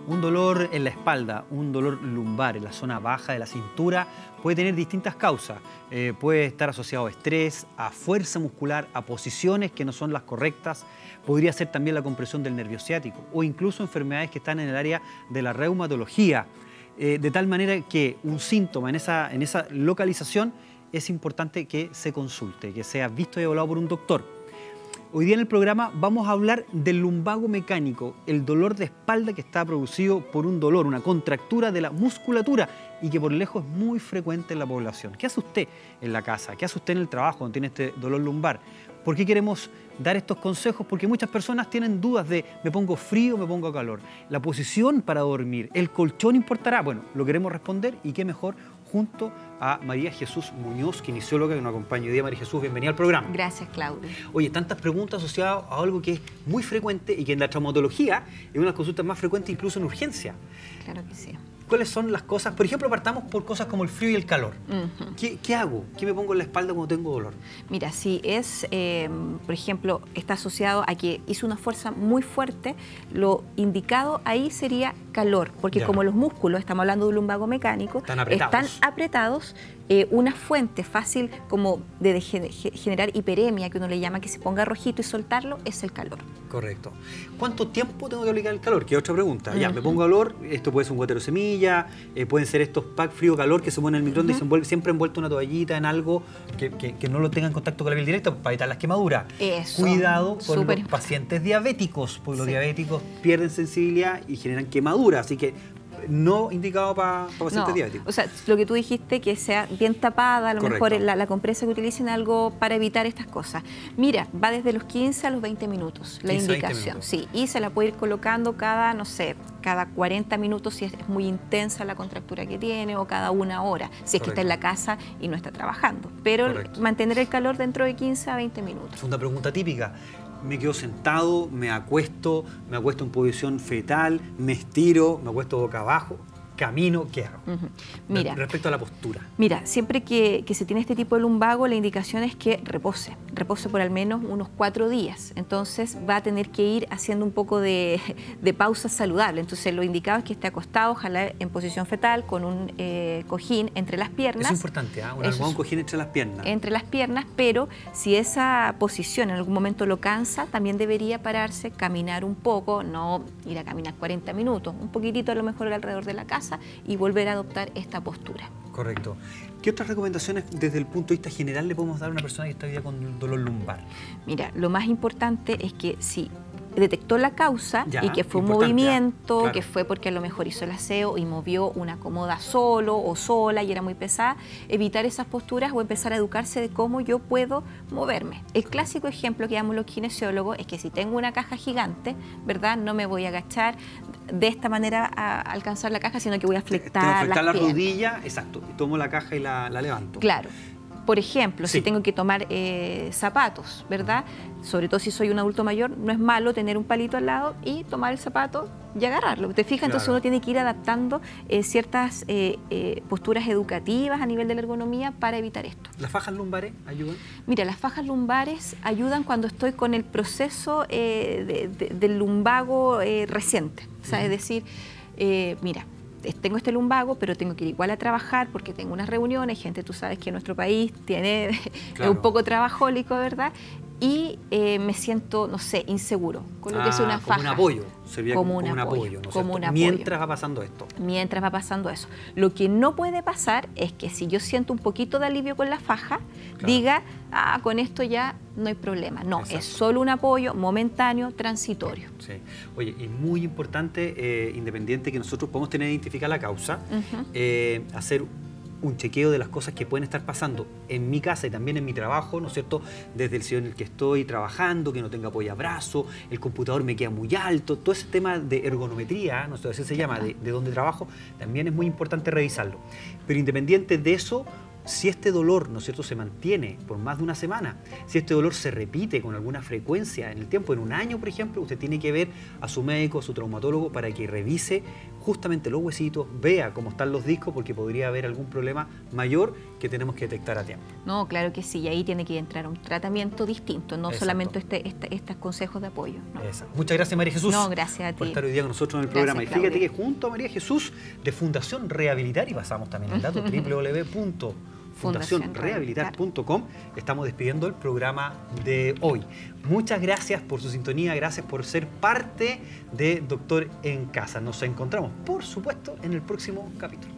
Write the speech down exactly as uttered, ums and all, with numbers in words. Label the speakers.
Speaker 1: Un dolor en la espalda, un dolor lumbar en la zona baja de la cintura puede tener distintas causas. Eh, puede estar asociado a estrés, a fuerza muscular, a posiciones que no son las correctas. Podría ser también la compresión del nervio ciático o incluso enfermedades que están en el área de la reumatología. Eh, de tal manera que un síntoma en esa, en esa localización es importante que se consulte, que sea visto y evaluado por un doctor. Hoy día en el programa vamos a hablar del lumbago mecánico, el dolor de espalda que está producido por un dolor, una contractura de la musculatura y que por lejos es muy frecuente en la población. ¿Qué hace usted en la casa? ¿Qué hace usted en el trabajo cuando tiene este dolor lumbar? ¿Por qué queremos dar estos consejos? Porque muchas personas tienen dudas de me pongo frío, me pongo calor. La posición para dormir, ¿el colchón importará? Bueno, lo queremos responder y qué mejor junto a María Jesús Muñoz, kinesióloga que nos acompaña hoy día. María Jesús, bienvenida al programa.
Speaker 2: Gracias, Claudio.
Speaker 1: Oye, tantas preguntas asociadas a algo que es muy frecuente y que en la traumatología es una de las consultas más frecuentes incluso en urgencia.
Speaker 2: Claro que sí.
Speaker 1: ¿Cuáles son las cosas? Por ejemplo, partamos por cosas como el frío y el calor. Uh-huh. ¿Qué, ¿Qué hago? ¿Qué me pongo en la espalda cuando tengo dolor?
Speaker 2: Mira, si es, eh, por ejemplo, está asociado a que hizo una fuerza muy fuerte, lo indicado ahí sería calor, porque ya. Como los músculos, estamos hablando de un lumbago mecánico,
Speaker 1: están apretados,
Speaker 2: están apretados eh, una fuente fácil como de generar hiperemia, que uno le llama, que se ponga rojito y soltarlo, es el calor.
Speaker 1: Correcto. ¿Cuánto tiempo tengo que aplicar el calor? Que es otra pregunta. Uh-huh. Ya, me pongo calor, esto puede ser un guatero semilla, eh, pueden ser estos packs frío-calor que se ponen en el microondas uh-huh. y se envuelve, siempre envuelto una toallita en algo que, que, que no lo tenga en contacto con la piel directa para evitar las quemaduras.
Speaker 2: Eso.
Speaker 1: Cuidado con
Speaker 2: Súper
Speaker 1: los pacientes diabéticos, porque sí. los diabéticos pierden sensibilidad y generan quemaduras, así que no indicado para pa pacientes
Speaker 2: no,
Speaker 1: diabéticos.
Speaker 2: O sea, lo que tú dijiste, que sea bien tapada, a lo
Speaker 1: Correcto.
Speaker 2: mejor la, la compresa que utilicen algo para evitar estas cosas. Mira, va desde los quince a los veinte minutos la indicación. Sí, y se la puede ir colocando cada, no sé, cada cuarenta minutos si es, es muy intensa la contractura que tiene, o cada una hora, si es Correcto. Que está en la casa y no está trabajando. Pero Correcto. Mantener el calor dentro de quince a veinte minutos.
Speaker 1: Es una pregunta típica. Me quedo sentado, me acuesto, me acuesto en posición fetal, me estiro, me acuesto boca abajo, camino, ¿qué hago? Uh-huh.
Speaker 2: Mira,
Speaker 1: respecto a la postura.
Speaker 2: Mira, siempre que, que se tiene este tipo de lumbago, la indicación es que repose, repose por al menos unos cuatro días. Entonces va a tener que ir haciendo un poco de, de pausa saludable. Entonces lo indicado es que esté acostado, ojalá en posición fetal, con un eh, cojín entre las piernas.
Speaker 1: Es importante, ¿eh? Un almohadón, cojín entre las piernas.
Speaker 2: Entre las piernas, pero si esa posición en algún momento lo cansa, también debería pararse, caminar un poco, no ir a caminar cuarenta minutos, un poquitito a lo mejor alrededor de la casa, y volver a adoptar esta postura.
Speaker 1: Correcto. ¿Qué otras recomendaciones desde el punto de vista general le podemos dar a una persona que está hoy día con dolor lumbar? Mira,
Speaker 2: lo más importante es que si detectó la causa
Speaker 1: ya,
Speaker 2: y que fue un movimiento, claro. que fue porque a lo mejor hizo el aseo y movió una cómoda solo o sola y era muy pesada, evitar esas posturas o empezar a educarse de cómo yo puedo moverme. El clásico ejemplo que damos los kinesiólogos es que si tengo una caja gigante, ¿verdad? No me voy a agachar de esta manera a alcanzar la caja, sino que voy a flectar
Speaker 1: Tengo que flectar
Speaker 2: las
Speaker 1: la
Speaker 2: piernas.
Speaker 1: rodilla, exacto, y tomo la caja y la, la levanto.
Speaker 2: Claro. Por ejemplo,
Speaker 1: sí.
Speaker 2: si tengo que tomar eh, zapatos, ¿verdad? Sobre todo si soy un adulto mayor, no es malo tener un palito al lado y tomar el zapato y agarrarlo. ¿Te fijas? Claro. Entonces uno tiene que ir adaptando eh, ciertas eh, eh, posturas educativas a nivel de la ergonomía para evitar esto.
Speaker 1: ¿Las fajas lumbares ayudan?
Speaker 2: Mira, las fajas lumbares ayudan cuando estoy con el proceso eh, de, de, del lumbago eh, reciente. O sea, uh-huh. es decir, eh, mira, tengo este lumbago, pero tengo que ir igual a trabajar porque tengo unas reuniones, gente, tú sabes que nuestro país tiene claro. un poco trabajólico, ¿verdad? Y eh, me siento, no sé, inseguro con lo
Speaker 1: ah,
Speaker 2: que es una faja.
Speaker 1: Como un apoyo, sería
Speaker 2: como,
Speaker 1: como
Speaker 2: un
Speaker 1: un
Speaker 2: apoyo,
Speaker 1: apoyo, ¿no es
Speaker 2: como un
Speaker 1: cierto?
Speaker 2: apoyo.
Speaker 1: Mientras va pasando esto.
Speaker 2: Mientras va pasando eso. Lo que no puede pasar es que si yo siento un poquito de alivio con la faja, claro. diga, ah, con esto ya no hay problema. No, exacto. es solo un apoyo momentáneo, transitorio.
Speaker 1: Sí. Oye, y muy importante, eh, independiente que nosotros podamos tener identificada la causa, uh-huh. eh, hacer un chequeo de las cosas que pueden estar pasando en mi casa y también en mi trabajo, ¿no es cierto? Desde el sillón en el que estoy trabajando, que no tenga apoyabrazo, el computador me queda muy alto, todo ese tema de ergonometría, no sé, así se llama, de, de donde trabajo, también es muy importante revisarlo. Pero independiente de eso, si este dolor, ¿no es cierto?, se mantiene por más de una semana, si este dolor se repite con alguna frecuencia en el tiempo, en un año, por ejemplo, usted tiene que ver a su médico, a su traumatólogo, para que revise justamente los huesitos, vea cómo están los discos, porque podría haber algún problema mayor que tenemos que detectar a tiempo.
Speaker 2: No, claro que sí, y ahí tiene que entrar un tratamiento distinto, no
Speaker 1: Exacto. solamente
Speaker 2: este, este, estos consejos de apoyo. ¿no?
Speaker 1: Muchas gracias, María Jesús.
Speaker 2: No, gracias a ti.
Speaker 1: Por estar hoy día con nosotros en el
Speaker 2: Gracias,
Speaker 1: programa. Y
Speaker 2: Claudia.
Speaker 1: fíjate que junto a María Jesús de Fundación Rehabilitar, y pasamos también el dato, doble u doble u doble u punto fundación rehabilitar punto com, estamos despidiendo el programa de hoy. Muchas gracias por su sintonía, gracias por ser parte de Doctor en Casa. Nos encontramos, por supuesto, en el próximo capítulo.